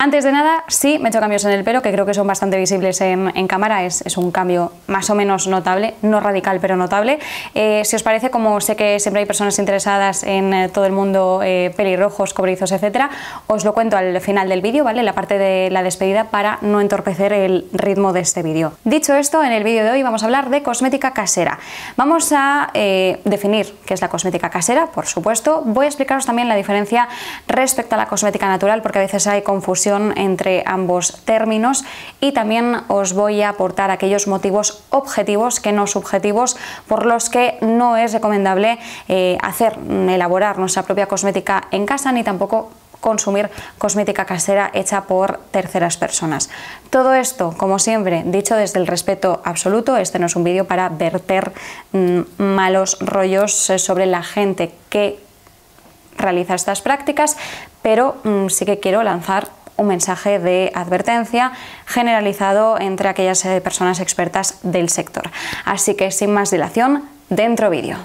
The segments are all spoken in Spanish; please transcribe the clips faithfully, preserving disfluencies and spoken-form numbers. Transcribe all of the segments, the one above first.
Antes de nada, sí, me he hecho cambios en el pelo que creo que son bastante visibles en, en cámara, es, es un cambio más o menos notable, no radical pero notable. Eh, si os parece, como sé que siempre hay personas interesadas en eh, todo el mundo eh, pelirrojos, cobrizos, etcétera, os lo cuento al final del vídeo, ¿vale? La parte de la despedida para no entorpecer el ritmo de este vídeo. Dicho esto, en el vídeo de hoy vamos a hablar de cosmética casera. Vamos a eh, definir qué es la cosmética casera, por supuesto. Voy a explicaros también la diferencia respecto a la cosmética natural, porque a veces hay confusión entre ambos términos, y también os voy a aportar aquellos motivos objetivos, que no subjetivos, por los que no es recomendable eh, hacer, elaborar nuestra propia cosmética en casa, ni tampoco consumir cosmética casera hecha por terceras personas. Todo esto, como siempre, dicho desde el respeto absoluto. Este no es un vídeo para verter mmm, malos rollos sobre la gente que realiza estas prácticas, pero mmm, sí que quiero lanzar un mensaje de advertencia generalizado entre aquellas eh, personas expertas del sector. Así que sin más dilación, dentro vídeo.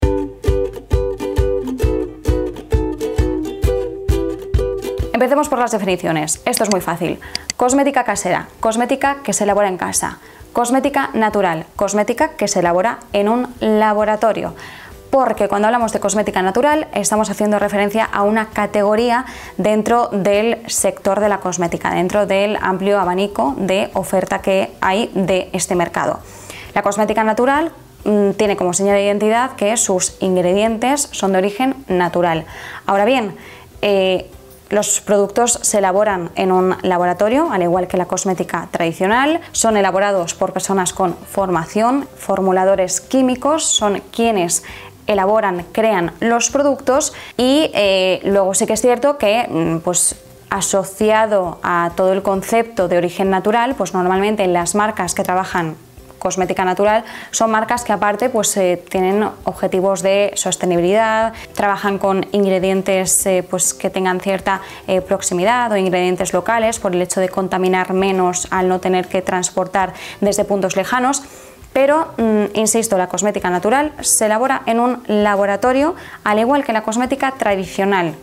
Empecemos por las definiciones. Esto es muy fácil. Cosmética casera, cosmética que se elabora en casa. Cosmética natural, cosmética que se elabora en un laboratorio. Porque cuando hablamos de cosmética natural estamos haciendo referencia a una categoría dentro del sector de la cosmética, dentro del amplio abanico de oferta que hay de este mercado. La cosmética natural mmm, tiene como seña de identidad que sus ingredientes son de origen natural. Ahora bien, eh, los productos se elaboran en un laboratorio, al igual que la cosmética tradicional. Son elaborados por personas con formación, formuladores químicos, son quienes elaboran, crean los productos, y eh, luego sí que es cierto que pues asociado a todo el concepto de origen natural, pues normalmente las marcas que trabajan cosmética natural son marcas que aparte pues eh, tienen objetivos de sostenibilidad, trabajan con ingredientes eh, pues que tengan cierta eh, proximidad, o ingredientes locales, por el hecho de contaminar menos al no tener que transportar desde puntos lejanos. Pero, mmm, insisto, la cosmética natural se elabora en un laboratorio, al igual que la cosmética tradicional.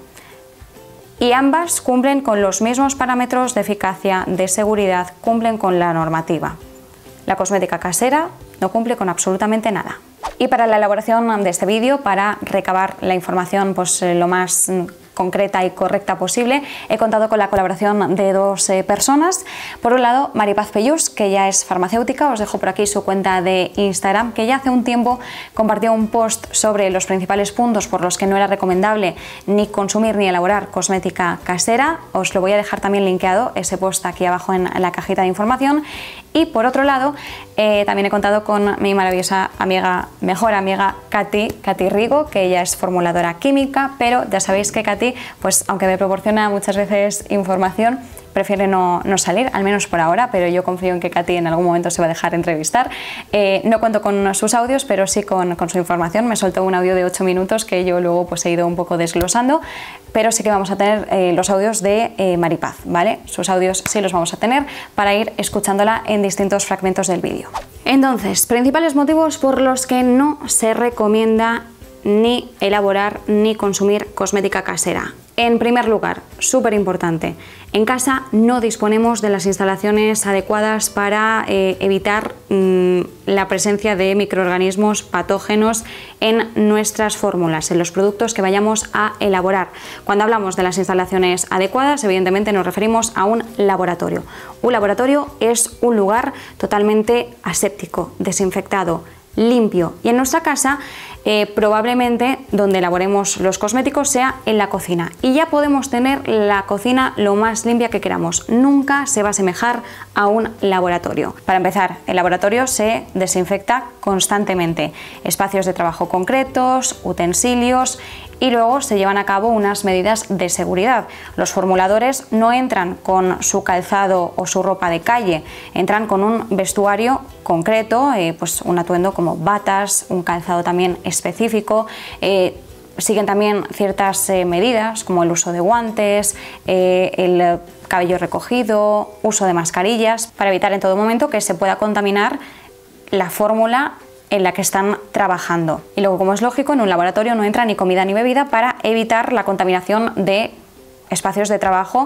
Y ambas cumplen con los mismos parámetros de eficacia, de seguridad, cumplen con la normativa. La cosmética casera no cumple con absolutamente nada. Y para la elaboración de este vídeo, para recabar la información pues, lo más concreta y correcta posible, he contado con la colaboración de dos eh, personas. Por un lado, Maripaz Pellús, que ya es farmacéutica. Os dejo por aquí su cuenta de Instagram, que ya hace un tiempo compartió un post sobre los principales puntos por los que no era recomendable ni consumir ni elaborar cosmética casera. Os lo voy a dejar también linkeado, ese post, aquí abajo en la cajita de información. Y por otro lado, eh, también he contado con mi maravillosa amiga, mejor amiga, Katy, Katy Rigo, que ella es formuladora química, pero ya sabéis que Katy, pues aunque me proporciona muchas veces información, prefiere no, no salir, al menos por ahora, pero yo confío en que Katy en algún momento se va a dejar entrevistar. Eh, no cuento con sus audios, pero sí con, con su información. Me soltó un audio de ocho minutos que yo luego pues he ido un poco desglosando, pero sí que vamos a tener eh, los audios de eh, Maripaz, ¿vale? Sus audios sí los vamos a tener para ir escuchándola en distintos fragmentos del vídeo. Entonces, principales motivos por los que no se recomienda ni elaborar ni consumir cosmética casera. En primer lugar, súper importante, en casa no disponemos de las instalaciones adecuadas para eh, evitar mmm, la presencia de microorganismos patógenos en nuestras fórmulas, en los productos que vayamos a elaborar. Cuando hablamos de las instalaciones adecuadas, evidentemente nos referimos a un laboratorio. Un laboratorio es un lugar totalmente aséptico, desinfectado, limpio, y en nuestra casa eh, probablemente donde elaboremos los cosméticos sea en la cocina, y ya podemos tener la cocina lo más limpia que queramos. Nunca se va a asemejar a un laboratorio. Para empezar, el laboratorio se desinfecta constantemente, espacios de trabajo concretos, utensilios, y luego se llevan a cabo unas medidas de seguridad. Los formuladores no entran con su calzado o su ropa de calle, entran con un vestuario concreto, eh, pues un atuendo como batas, un calzado también específico. Eh, siguen también ciertas eh, medidas como el uso de guantes, eh, el cabello recogido, uso de mascarillas, para evitar en todo momento que se pueda contaminar la fórmula en la que están trabajando. Y luego, como es lógico, en un laboratorio no entra ni comida ni bebida para evitar la contaminación de espacios de trabajo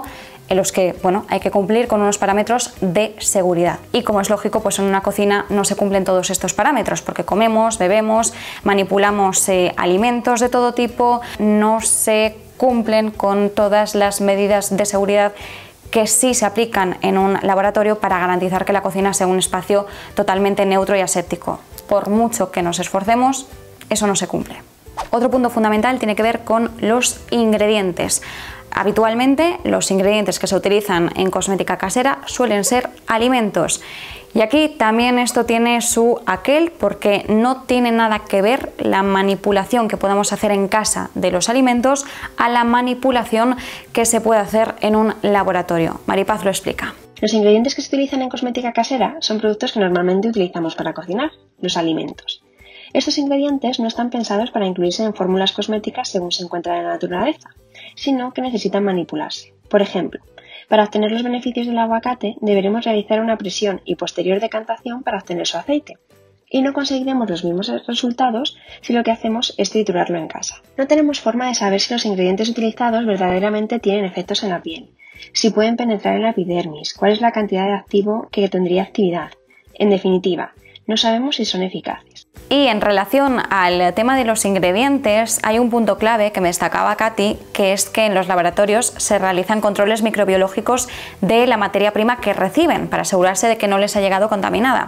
en los que, bueno, hay que cumplir con unos parámetros de seguridad. Y como es lógico, pues en una cocina no se cumplen todos estos parámetros, porque comemos, bebemos, manipulamos eh, alimentos de todo tipo, no se cumplen con todas las medidas de seguridad que sí se aplican en un laboratorio para garantizar que la cocina sea un espacio totalmente neutro y aséptico. Por mucho que nos esforcemos, eso no se cumple. Otro punto fundamental tiene que ver con los ingredientes. Habitualmente los ingredientes que se utilizan en cosmética casera suelen ser alimentos. Y aquí también esto tiene su aquel, porque no tiene nada que ver la manipulación que podamos hacer en casa de los alimentos a la manipulación que se puede hacer en un laboratorio. Maripaz lo explica. Los ingredientes que se utilizan en cosmética casera son productos que normalmente utilizamos para cocinar, los alimentos. Estos ingredientes no están pensados para incluirse en fórmulas cosméticas según se encuentra en la naturaleza, sino que necesitan manipularse. Por ejemplo, para obtener los beneficios del aguacate deberemos realizar una presión y posterior decantación para obtener su aceite. Y no conseguiremos los mismos resultados si lo que hacemos es triturarlo en casa. No tenemos forma de saber si los ingredientes utilizados verdaderamente tienen efectos en la piel, si pueden penetrar en la epidermis, cuál es la cantidad de activo que tendría actividad. En definitiva, no sabemos si son eficaces. Y en relación al tema de los ingredientes, hay un punto clave que me destacaba Katy, que es que en los laboratorios se realizan controles microbiológicos de la materia prima que reciben para asegurarse de que no les ha llegado contaminada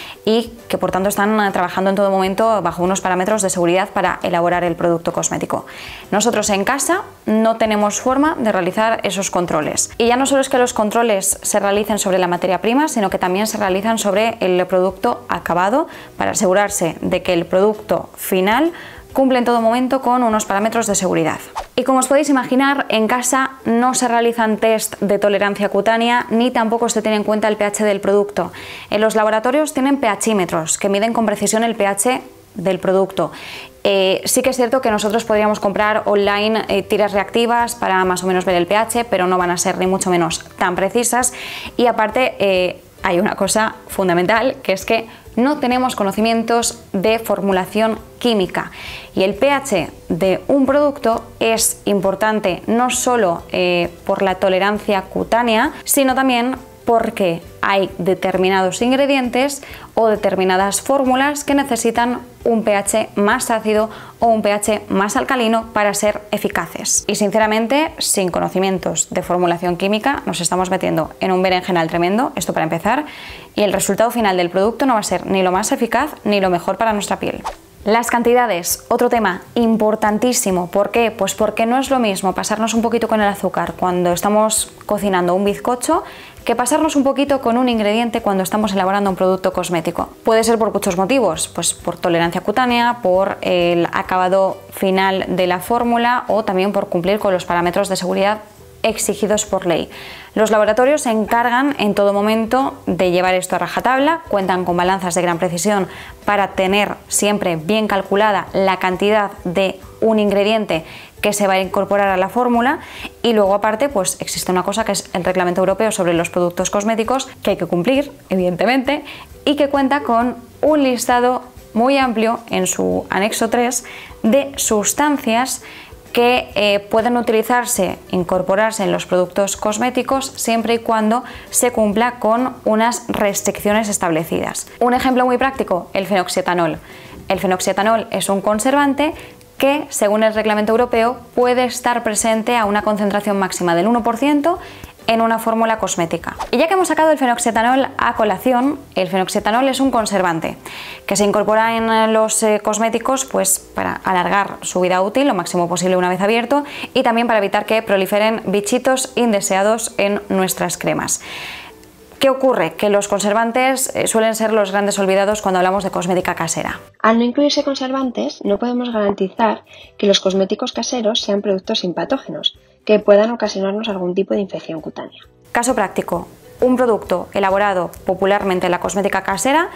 y que por tanto están trabajando en todo momento bajo unos parámetros de seguridad para elaborar el producto cosmético. Nosotros en casa no tenemos forma de realizar esos controles. Y ya no solo es que los controles se realicen sobre la materia prima, sino que también se realizan sobre el producto acabado para asegurarse de que el producto final cumple en todo momento con unos parámetros de seguridad. Y como os podéis imaginar, en casa no se realizan test de tolerancia cutánea ni tampoco se tiene en cuenta el pH del producto. En los laboratorios tienen pHímetros que miden con precisión el pH del producto. Eh, sí que es cierto que nosotros podríamos comprar online eh, tiras reactivas para más o menos ver el pH, pero no van a ser ni mucho menos tan precisas. Y aparte eh, hay una cosa fundamental, que es que no tenemos conocimientos de formulación química y el pH de un producto es importante no solo eh, por la tolerancia cutánea, sino también porque hay determinados ingredientes o determinadas fórmulas que necesitan un pH más ácido o un pH más alcalino para ser eficaces. Y sinceramente, sin conocimientos de formulación química, nos estamos metiendo en un berenjenal tremendo, esto para empezar, y el resultado final del producto no va a ser ni lo más eficaz ni lo mejor para nuestra piel. Las cantidades, otro tema importantísimo. ¿Por qué? Pues porque no es lo mismo pasarnos un poquito con el azúcar cuando estamos cocinando un bizcocho que pasarnos un poquito con un ingrediente cuando estamos elaborando un producto cosmético. Puede ser por muchos motivos, pues por tolerancia cutánea, por el acabado final de la fórmula o también por cumplir con los parámetros de seguridad exigidos por ley. Los laboratorios se encargan en todo momento de llevar esto a rajatabla, cuentan con balanzas de gran precisión para tener siempre bien calculada la cantidad de un ingrediente que se va a incorporar a la fórmula y luego aparte pues existe una cosa que es el Reglamento Europeo sobre los productos cosméticos que hay que cumplir, evidentemente, y que cuenta con un listado muy amplio en su anexo tres de sustancias que eh, pueden utilizarse, incorporarse en los productos cosméticos siempre y cuando se cumpla con unas restricciones establecidas. Un ejemplo muy práctico, el fenoxietanol. El fenoxietanol es un conservante que, según el Reglamento Europeo, puede estar presente a una concentración máxima del uno por ciento en una fórmula cosmética. Y ya que hemos sacado el fenoxietanol a colación, el fenoxietanol es un conservante que se incorpora en los eh, cosméticos pues para alargar su vida útil lo máximo posible una vez abierto y también para evitar que proliferen bichitos indeseados en nuestras cremas. ¿Qué ocurre? Que los conservantes suelen ser los grandes olvidados cuando hablamos de cosmética casera. Al no incluirse conservantes, no podemos garantizar que los cosméticos caseros sean productos sin patógenos, que puedan ocasionarnos algún tipo de infección cutánea. Caso práctico, un producto elaborado popularmente en la cosmética casera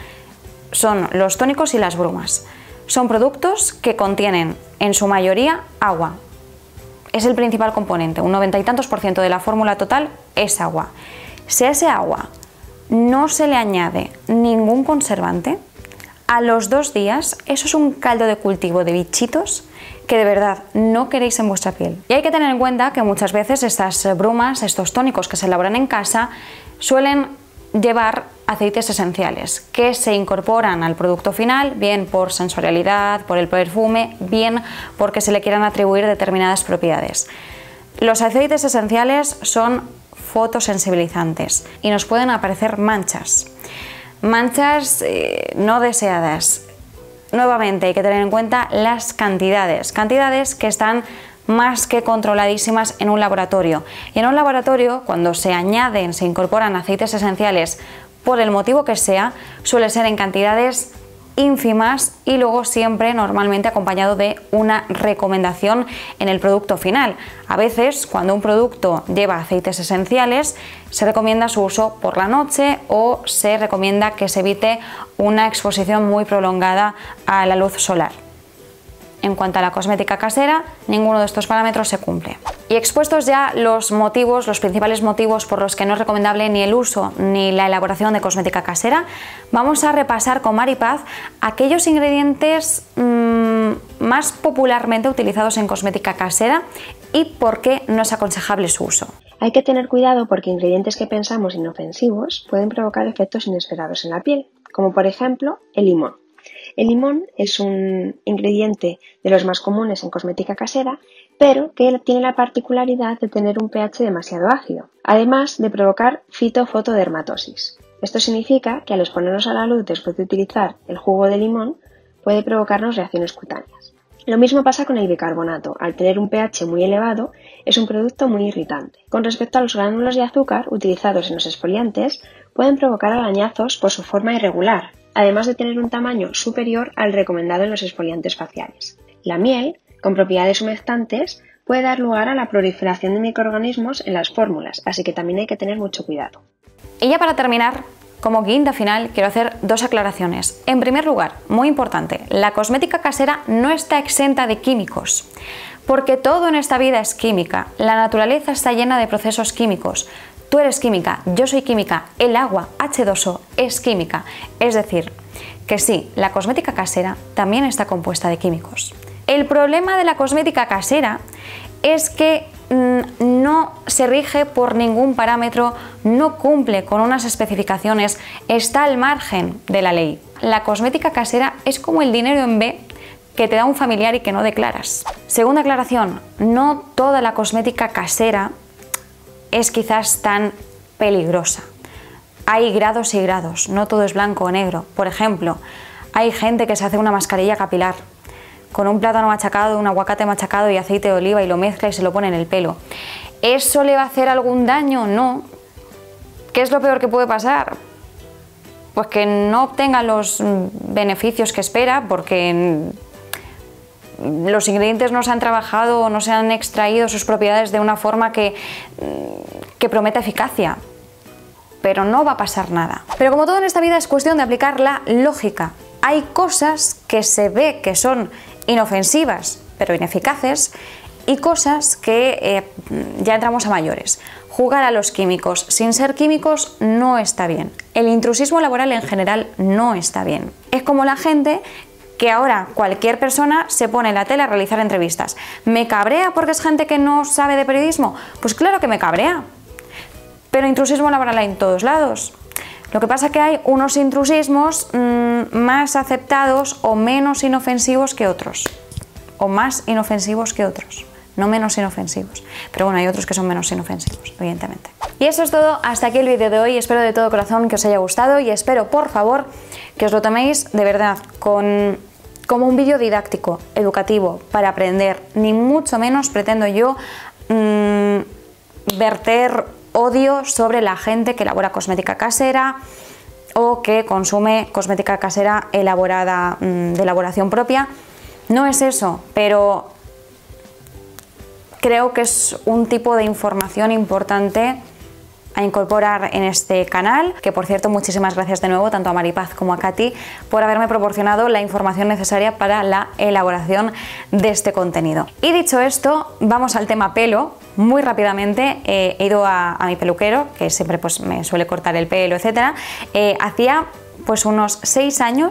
son los tónicos y las brumas. Son productos que contienen en su mayoría agua. Es el principal componente, un noventa y tantos por ciento de la fórmula total es agua. Si a ese agua no se le añade ningún conservante, a los dos días eso es un caldo de cultivo de bichitos que de verdad no queréis en vuestra piel. Y hay que tener en cuenta que muchas veces estas brumas, estos tónicos que se elaboran en casa, suelen llevar aceites esenciales que se incorporan al producto final, bien por sensorialidad, por el perfume, bien porque se le quieran atribuir determinadas propiedades. Los aceites esenciales son fotosensibilizantes y nos pueden aparecer manchas, manchas eh, no deseadas. Nuevamente hay que tener en cuenta las cantidades, cantidades que están más que controladísimas en un laboratorio. Y en un laboratorio, cuando se añaden, se incorporan aceites esenciales, por el motivo que sea, suele ser en cantidades ínfimas y luego siempre normalmente acompañado de una recomendación en el producto final. A veces, cuando un producto lleva aceites esenciales, se recomienda su uso por la noche o se recomienda que se evite una exposición muy prolongada a la luz solar. En cuanto a la cosmética casera, ninguno de estos parámetros se cumple. Y expuestos ya los motivos, los principales motivos por los que no es recomendable ni el uso ni la elaboración de cosmética casera, vamos a repasar con Maripaz aquellos ingredientes mmm, más popularmente utilizados en cosmética casera y por qué no es aconsejable su uso. Hay que tener cuidado porque ingredientes que pensamos inofensivos pueden provocar efectos inesperados en la piel, como por ejemplo el limón. El limón es un ingrediente de los más comunes en cosmética casera, pero que tiene la particularidad de tener un pH demasiado ácido, además de provocar fitofotodermatosis. Esto significa que al exponernos a la luz después de utilizar el jugo de limón puede provocarnos reacciones cutáneas. Lo mismo pasa con el bicarbonato. Al tener un pH muy elevado, es un producto muy irritante. Con respecto a los gránulos de azúcar utilizados en los exfoliantes, pueden provocar arañazos por su forma irregular, además de tener un tamaño superior al recomendado en los exfoliantes faciales. La miel, con propiedades humectantes, puede dar lugar a la proliferación de microorganismos en las fórmulas, así que también hay que tener mucho cuidado. Y ya para terminar, como guinda final, quiero hacer dos aclaraciones. En primer lugar, muy importante, la cosmética casera no está exenta de químicos, porque todo en esta vida es química. La naturaleza está llena de procesos químicos. Tú eres química, yo soy química, el agua, hache dos o, es química. Es decir, que sí, la cosmética casera también está compuesta de químicos. El problema de la cosmética casera es que mmm, no se rige por ningún parámetro, no cumple con unas especificaciones, está al margen de la ley. La cosmética casera es como el dinero en B que te da un familiar y que no declaras. Segunda aclaración, no toda la cosmética casera es quizás tan peligrosa. Hay grados y grados, no todo es blanco o negro. Por ejemplo, hay gente que se hace una mascarilla capilar con un plátano machacado, un aguacate machacado y aceite de oliva y lo mezcla y se lo pone en el pelo. ¿Eso le va a hacer algún daño? No. ¿Qué es lo peor que puede pasar? Pues que no obtenga los beneficios que espera porque los ingredientes no se han trabajado o no se han extraído sus propiedades de una forma que, que prometa eficacia. Pero no va a pasar nada. Pero como todo en esta vida es cuestión de aplicar la lógica. Hay cosas que se ve que son inofensivas pero ineficaces y cosas que eh, ya entramos a mayores. Jugar a los químicos sin ser químicos no está bien. El intrusismo laboral en general no está bien. Es como la gente que ahora cualquier persona se pone en la tele a realizar entrevistas. ¿Me cabrea porque es gente que no sabe de periodismo? Pues claro que me cabrea. Pero intrusismo laboral hay en todos lados. Lo que pasa es que hay unos intrusismos mmm, más aceptados o menos inofensivos que otros. O más inofensivos que otros. No menos inofensivos. Pero bueno, hay otros que son menos inofensivos, evidentemente. Y eso es todo. Hasta aquí el vídeo de hoy. Espero de todo corazón que os haya gustado y espero, por favor, que os lo toméis de verdad con, como un vídeo didáctico, educativo, para aprender. Ni mucho menos pretendo yo mmm, verter odio sobre la gente que elabora cosmética casera o que consume cosmética casera elaborada mmm, de elaboración propia. No es eso, pero creo que es un tipo de información importante a incorporar en este canal, que por cierto muchísimas gracias de nuevo tanto a Maripaz como a Katy por haberme proporcionado la información necesaria para la elaboración de este contenido. Y dicho esto, vamos al tema pelo. Muy rápidamente eh, he ido a, a mi peluquero, que siempre pues, me suele cortar el pelo, etcétera. Eh, hacía pues unos seis años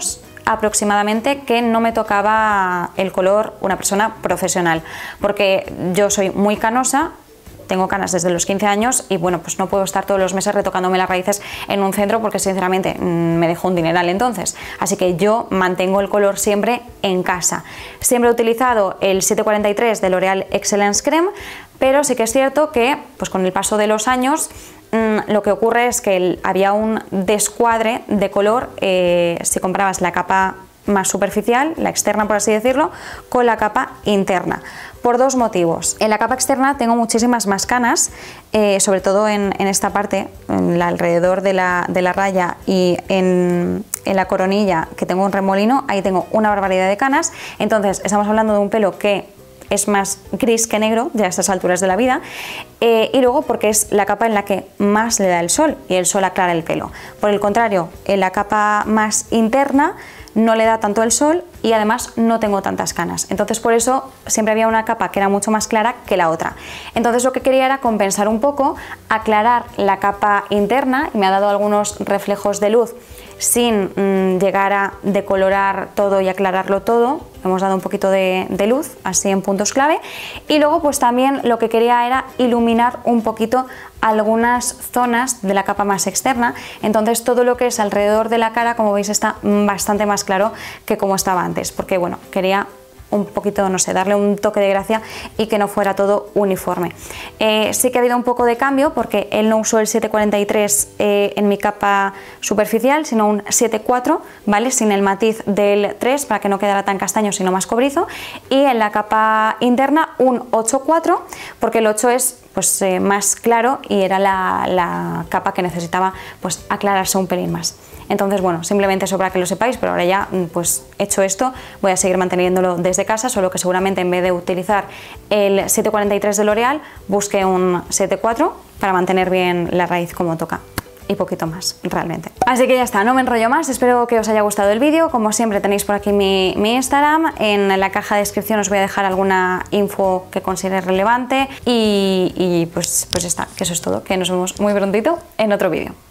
aproximadamente que no me tocaba el color una persona profesional, porque yo soy muy canosa. Tengo canas desde los quince años y bueno, pues no puedo estar todos los meses retocándome las raíces en un centro porque sinceramente me dejo un dineral entonces. Así que yo mantengo el color siempre en casa. Siempre he utilizado el siete cuarenta y tres de L'Oréal Excellence Creme, pero sí que es cierto que pues con el paso de los años mmm, lo que ocurre es que el, había un descuadre de color eh, si comprabas la capa más superficial, la externa por así decirlo, con la capa interna, por dos motivos. En la capa externa tengo muchísimas más canas, eh, sobre todo en, en esta parte, en la, alrededor de la, de la raya y en, en la coronilla, que tengo un remolino, ahí tengo una barbaridad de canas. Entonces estamos hablando de un pelo que es más gris que negro ya a estas alturas de la vida, eh, y luego porque es la capa en la que más le da el sol y el sol aclara el pelo. Por el contrario, en la capa más interna no le da tanto el sol y además no tengo tantas canas. Entonces por eso siempre había una capa que era mucho más clara que la otra. Entonces lo que quería era compensar un poco, aclarar la capa interna, y me ha dado algunos reflejos de luz sin mmm, llegar a decolorar todo y aclararlo todo. Hemos dado un poquito de, de luz así en puntos clave, y luego pues también lo que quería era iluminar un poquito algunas zonas de la capa más externa. Entonces todo lo que es alrededor de la cara, como veis, está bastante más claro que como estaba antes, porque bueno, quería un poquito, no sé, darle un toque de gracia y que no fuera todo uniforme. Eh, sí que ha habido un poco de cambio porque él no usó el siete cuarenta y tres eh, en mi capa superficial, sino un siete cuatro, ¿vale? Sin el matiz del tres para que no quedara tan castaño sino más cobrizo, y en la capa interna un ocho cuatro porque el ocho es pues eh, más claro y era la, la capa que necesitaba pues aclararse un pelín más. Entonces bueno, simplemente eso para que lo sepáis, pero ahora ya pues hecho esto voy a seguir manteniéndolo desde casa, solo que seguramente en vez de utilizar el siete cuarenta y tres de L'Oréal busque un siete cuatro para mantener bien la raíz como toca. Y poquito más, realmente. Así que ya está, no me enrollo más, espero que os haya gustado el vídeo. Como siempre tenéis por aquí mi, mi Instagram, en la caja de descripción os voy a dejar alguna info que considere relevante y, y pues, pues ya está, que eso es todo, que nos vemos muy prontito en otro vídeo.